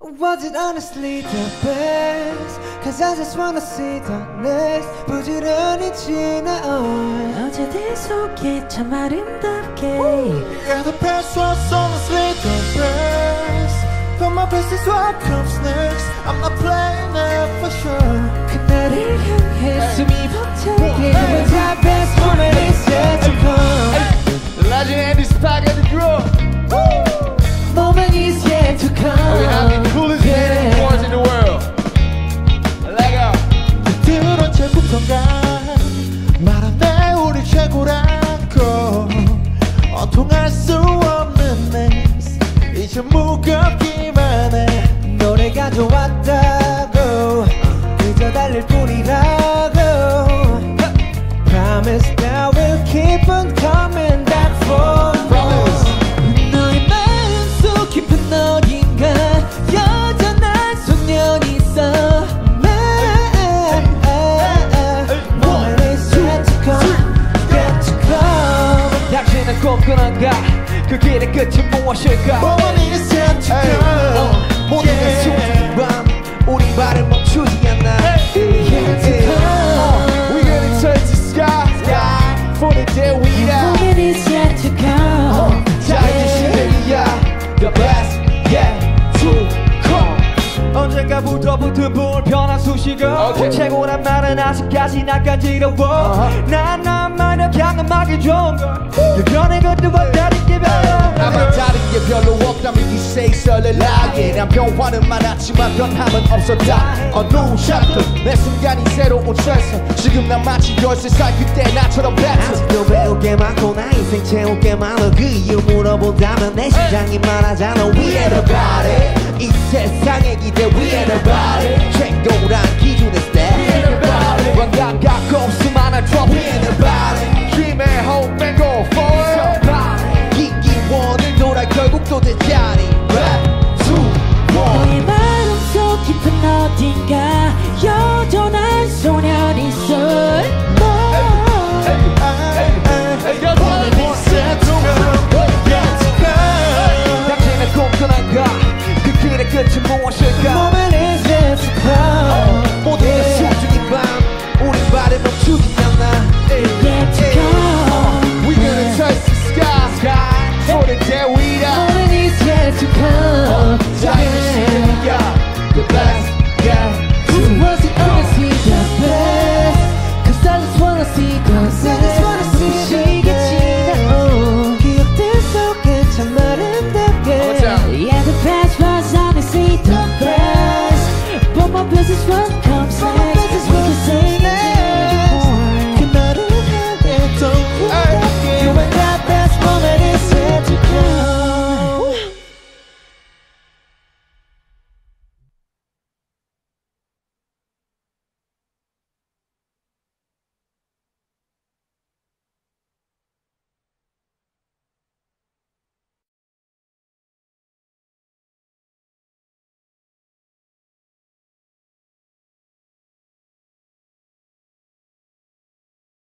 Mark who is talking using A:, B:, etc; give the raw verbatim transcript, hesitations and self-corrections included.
A: Was it honestly the best? Cause I just wanna see the next 부지런히 지나온
B: 어제들 속에 참 아름답게
A: Yeah, the past was honestly the best But my best is what comes next I'm not playing it for sure 그날을 향해 숨이 벅차게 But the best moment is yet to come
C: The legend and this pack at the drum.
A: Moment is yet to come
C: We have the coolest dance floors in the world. Let go.
A: 그들 언제부턴가 말하네 우리 최고라고 원통할 수 없는 next 이제 무겁기만 해 노래가 좋았다고 그저 달릴 뿐이라고 Promise that we'll keep on coming back for more 너의 마음속 깊은 어딘가 여전한 소년이 있어 Moment is yet to come, yet to come 당신은 꼼꼼한가 그 길의 끝은 무엇일까 Moment is yet to come 모든 게 숨진 밤 우리 발을 멈추지 않아 Yet to come
C: We're gonna touch the sky, sky for the day we die.
B: Moment is yet to come
C: 자 이제 시작이야. The best yet to come.
A: 언젠가부터 붙은 불편한 수식어
C: Okay.
A: 최고란 말은 아직까지 낯간지러워 uh-huh. 난 나만의 경험하기 좋은 걸 여전히 그들과 다른 게 별로
C: 나만 다른 게 별로 없다면 you say 설레라게 난 변화는 많았지만 변함은 없었다 A new chapter 내 순간이 새로운 최선 지금 난 마치 열세 살 그때 나처럼 배틀
A: 아직도 배울 게 많고 나 인생 채울 게 많아 그 이유 물어본다면 내 심장이 말하잖아 We ain't about it 이 세상의 기대 We ain't about it 최고란 기준의 step We ain't about it 완강 갖고 수많은 trouble We ain't about it
C: 힘의 hope and go for it
A: 이 기원을 돌아 결국 또 대자리